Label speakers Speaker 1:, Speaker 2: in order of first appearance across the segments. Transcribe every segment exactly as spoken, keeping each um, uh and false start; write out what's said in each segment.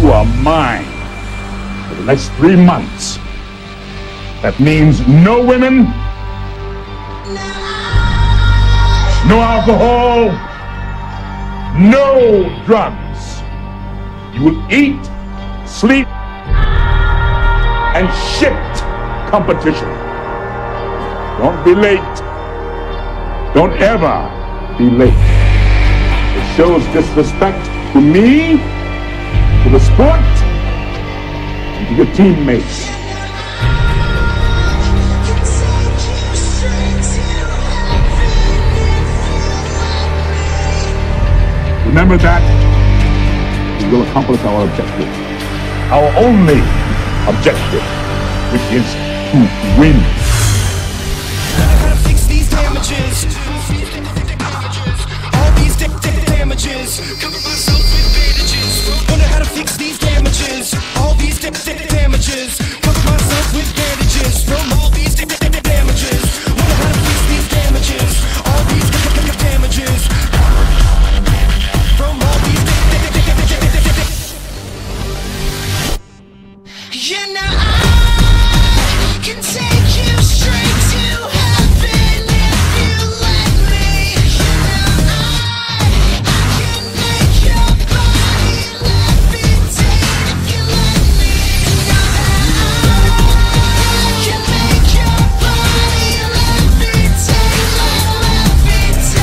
Speaker 1: you are mine for the next three months. That means no women, no alcohol, no drugs. You will eat, sleep, and shit competition. Don't be late. Don't ever be late. It shows disrespect to me, to the sport, and to your teammates. Remember that we will accomplish our objective, our only objective, which is to win.
Speaker 2: I gotta fix these damages. All these damages. Cover myself with bandages. Wonder how to fix these damages. All these damages. Cover myself with bandages. From all these damages. Wonder how to fix these damages. All these damages. From all these damages. You know I can take you straight to heaven if you let me. You know I, I can make your body levitate if you let me. You know I can make your body levitate, levitate.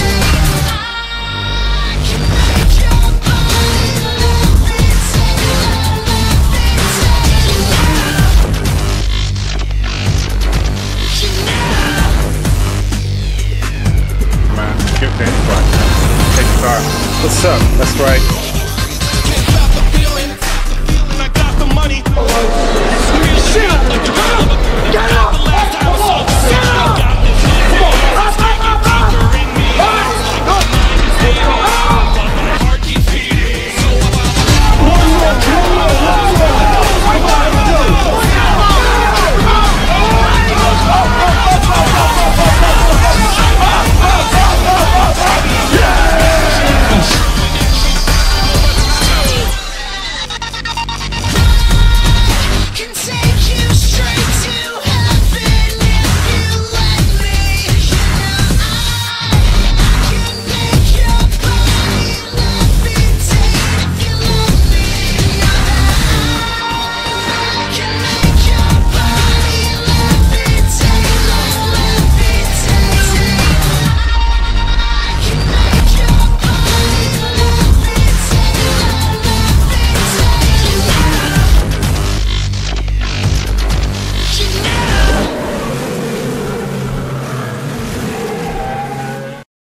Speaker 2: I can make your body levitate,
Speaker 1: Man, get that spot. Take the car.
Speaker 3: What's up? That's right.